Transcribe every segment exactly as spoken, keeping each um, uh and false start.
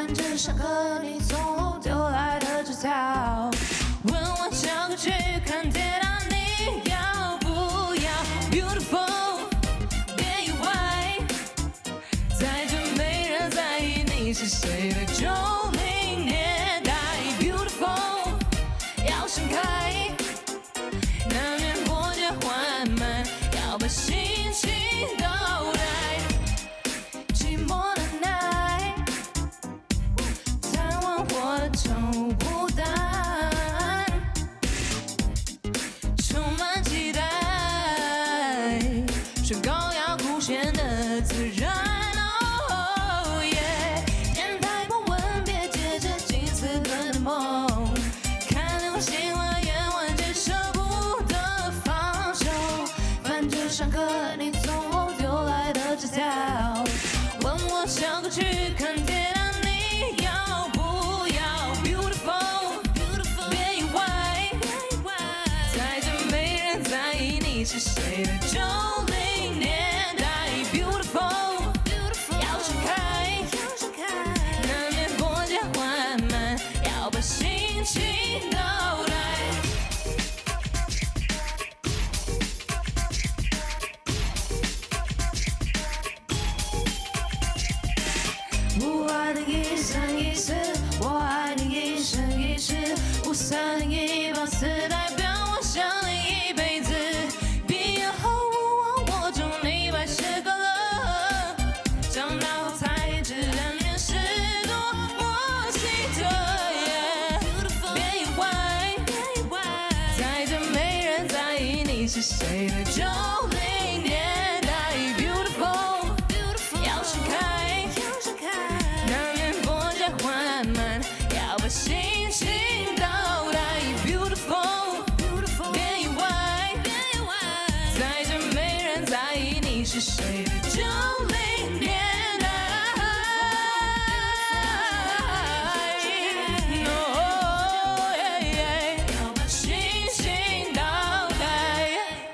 反正上课你从后丢来的纸条，问我交个去看跌倒，你要不要 ？Beautiful， 别意外，在这没人在意你是谁的九零年代。Beautiful， 要盛开，难免波折缓慢，要把心情倒带。寂寞的奶，探望我的宠物蛋，充满期待，宣告要凸显的自然。Oh yeah， 天台不问，别接着金丝鹤的梦，看流星花园完全舍不得放手。反正上课你从后丢来的纸条，问我想过去看跌倒，你要不要 ？Beautiful， 别意外，在这没人在意你是谁的九零年代。Beautiful， 要盛开，难免波折缓慢，要把心情倒带。我爱你一生一世，我爱你一生一世，五三零一八四代表我想你一辈子。毕业后勿忘我，祝你百事快乐。长大后才知人面是多么奇特。别意外，在这没人在意你是谁的九零年代。Beautiful， 要盛开。难免波折缓慢，要把心情倒带。Beautiful， 别意外，在这没人在意你是谁的九零年代。Oh yeah yeah， 要把心情倒带。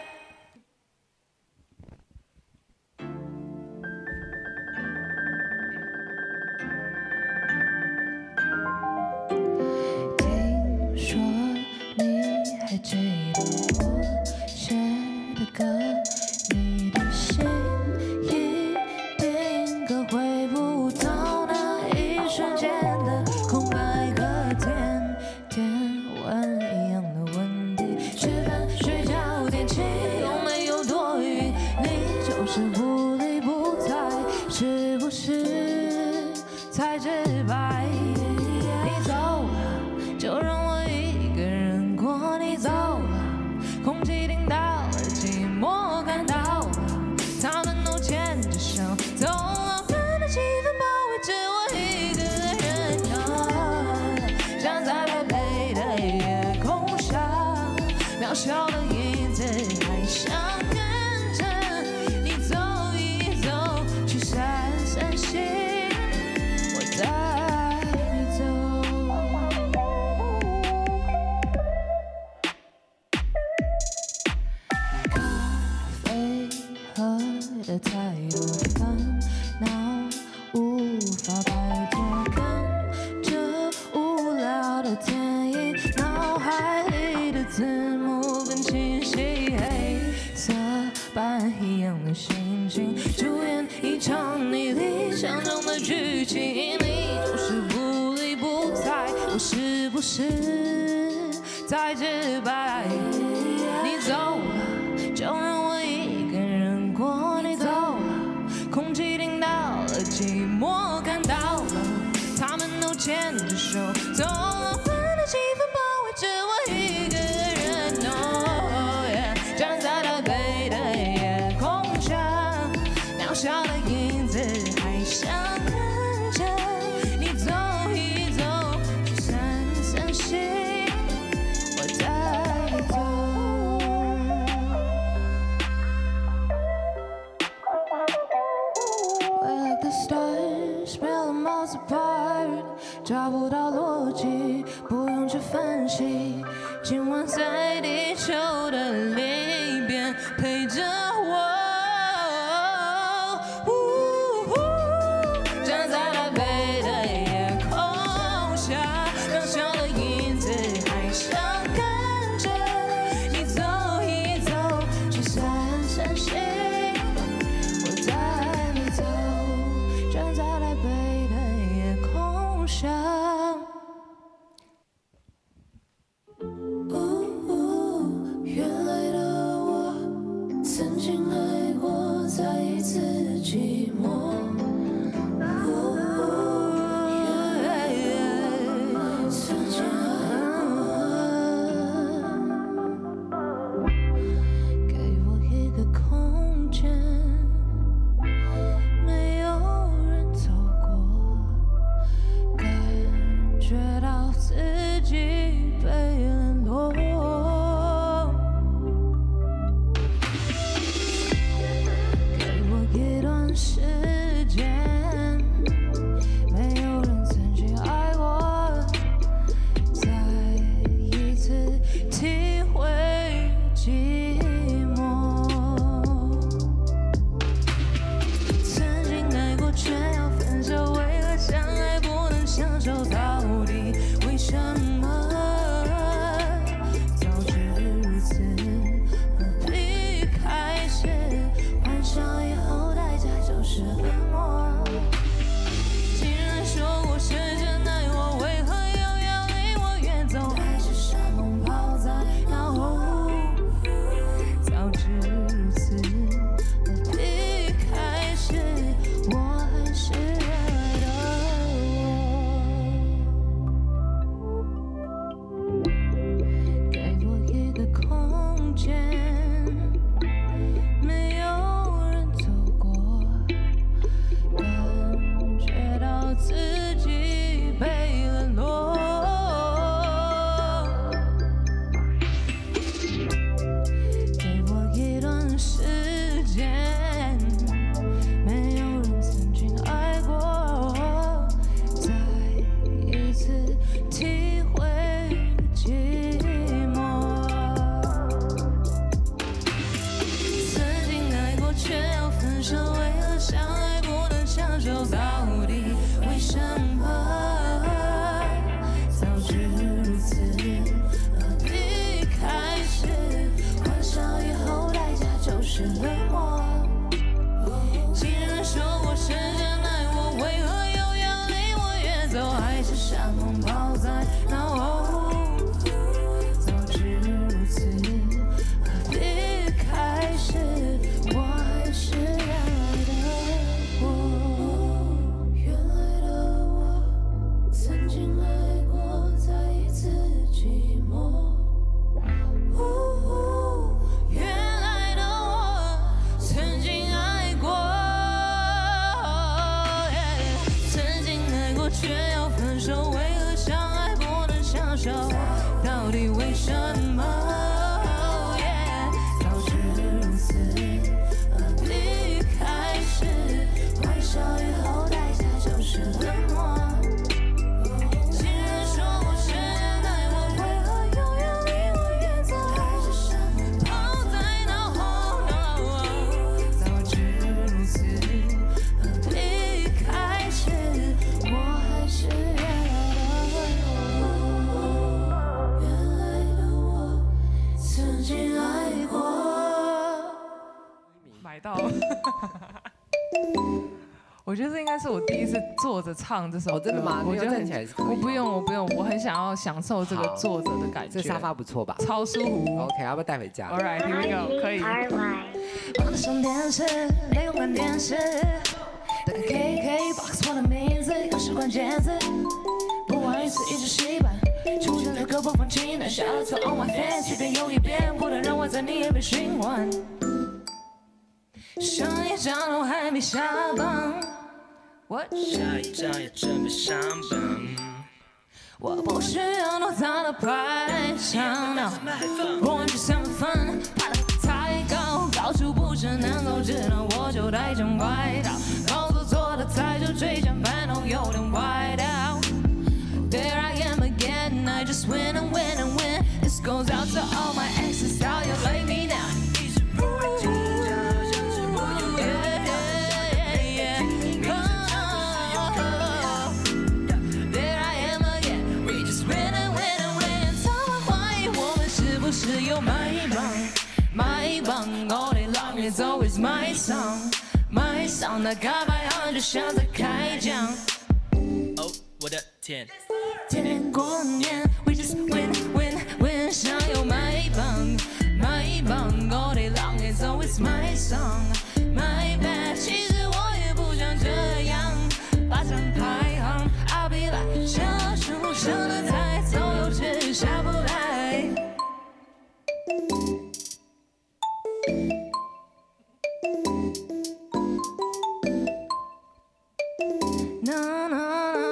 听说你还记得我写的歌，你的心一定可回不到那一瞬间的空白和甜甜问一样的问题。吃饭、睡觉、天气有没有多余？你就是不理不睬，是不是才直白？你走了，就让我一个人过。你走了，空气听到了，寂寞看到了，他们都牵着手走了，烦的气氛包围着我一个人。啊，站在台北的夜空下，渺小的影子，还想跟着你走一走，去散散心。我带你走。咖啡喝的太多，烦恼无法摆脱，看着无聊的电影，脑海里的字幕更清晰。黑色斑一样的心情，主演一场你理想中的剧情。你就是不理不睬，我是不是太直白？你走了，就让我一个人过。你走了，空气听到了，寂寞看到了，他们都牵着手走了，烦的气氛包围着我一个人。Oh yeah， 站在台北的夜空下，渺小的影子，还想跟着你走一走，去散散心。我带你走。We're like the stars, spell them all apart， 找不到逻辑，不用去分析。今晚在地球的另一边陪着我。呜呼，站在台北的夜梦想。原来的我曾经爱过，再一次寂寞。曾经爱过，给我一个空间，没有人走过，感觉到自己被冷落。时间，没有人曾经爱过，再一次体会寂寞。曾经爱过，却要分手，为何相爱不能相守？到底为什么？早知如此，何必开始幻想以后？就是冷漠。既然说过是真爱我，为何又要离我远走？还是山盟抛在脑后。早知如此，何必开始？我还是爱的我。给我一个空间。自己被冷落，给我一段时间，没有人曾经爱过，再一次体会寂寞。曾经爱过，却要分手，为何相爱不能相守？到底为什么？早知如此，何必开始？幻想以后代价就是冷漠。既然说过是真爱我，为何又要离我远走？还是山盟抛在脑后。早知如此，何必开始？我还是爱的我。曾经爱过，再一次寂寞。原来的我曾经爱过，曾经爱过，却要分手，为何相爱不能相守？到底为什么？早知如此，何必开始？幻想以后代价就是冷漠。 买到了，我觉得这应该是我第一次坐着唱这首歌。 哦，真的吗？ 我觉得站起来是可以。 我不用，我不用，我很想要享受这个坐着的感觉。 这沙发不错吧？ 超舒服。 OK， 要不要带回家 ？All right, here we go， 可以。 我的上电视，雷公看电视，打开 K K box， 我的名字又是关键字，播完一次一直习惯。出现了个播放器，拿下了所有 my fans， 一遍又一遍，不断让我在你耳边循环。上一张都还没下榜，我下一张也准备上榜。 我不需要多大的排场，我玩具三分，爬得太高，高处不胜难走，知道我就带件外套，动作做的太久，椎间盘都有点歪掉。There I am again, I just win and win and win. This goes out to all my exes, how you like me now? All day long, it's always my song, my song. 那个百行就像在开讲。 哦，我的天。 天天过年 ，We just win win win， 想要买房买房 ，All day long it's always my song，My bad， 其实我也不想这样，霸占排行 ，I'll be like 小树上的菜，走又吃下不来。No no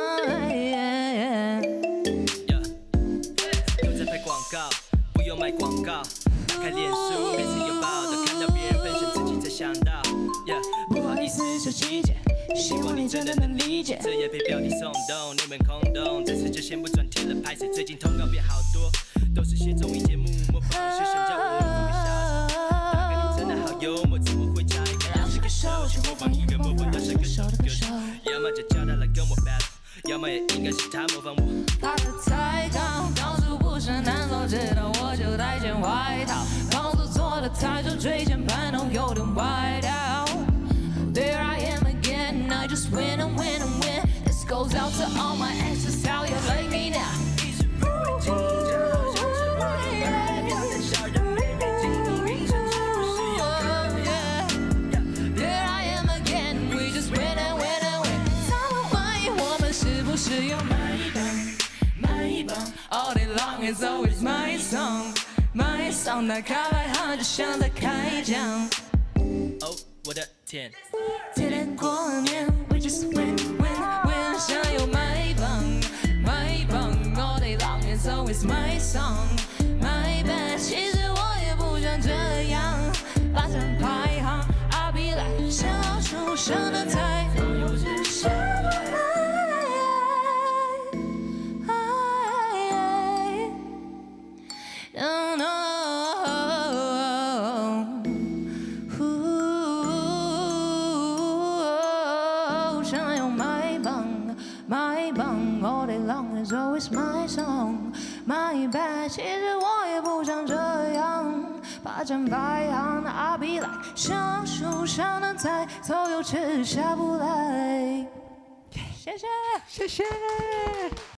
yeah yeah。 有在拍广告，不用卖广告。看脸书，每次有报道，看到别人分享，自己才想到。Yeah， 不好意思， 小细节，希望你真的能理解。 这也被标题耸动，你们空洞，这次就先不转贴了，拍谁？最近通告变好多，都是些综艺节目，模仿学生叫我们会笑场。大哥你真的好幽默，怎么会加一个老是个手去模仿一个模仿的是个手的歌手？要么就叫他来跟我 battle， 要么也应该是他模仿我。 他的才刚告诉不是难受，知道我就带件外套，房子做的太久，椎间盘都有点歪掉。There I am again, I just win and win and win. This goes out to all my exes, how you like me now? 一直不会紧张，好像是我的代表，但小人没人听你名声是不是有可能 There I am again, we just win and win and win. 他们怀疑我们是不是有买一帮买一帮 All day long it's always my song, my song. 打开排行就像在开奖。 哦，我的天！ 天天过年 ，We just win win win， 想要买房买房 ，All day long it's always my song，My bad， 其实我也不想这样，霸占排行 ，I'll be like 小树上的菜，下不来。No no。My bang all day long is always my song, my bad。其实我也不想这样，霸占排行 ，I'll be like 小树上的菜，走又吃下不来。谢谢，谢谢。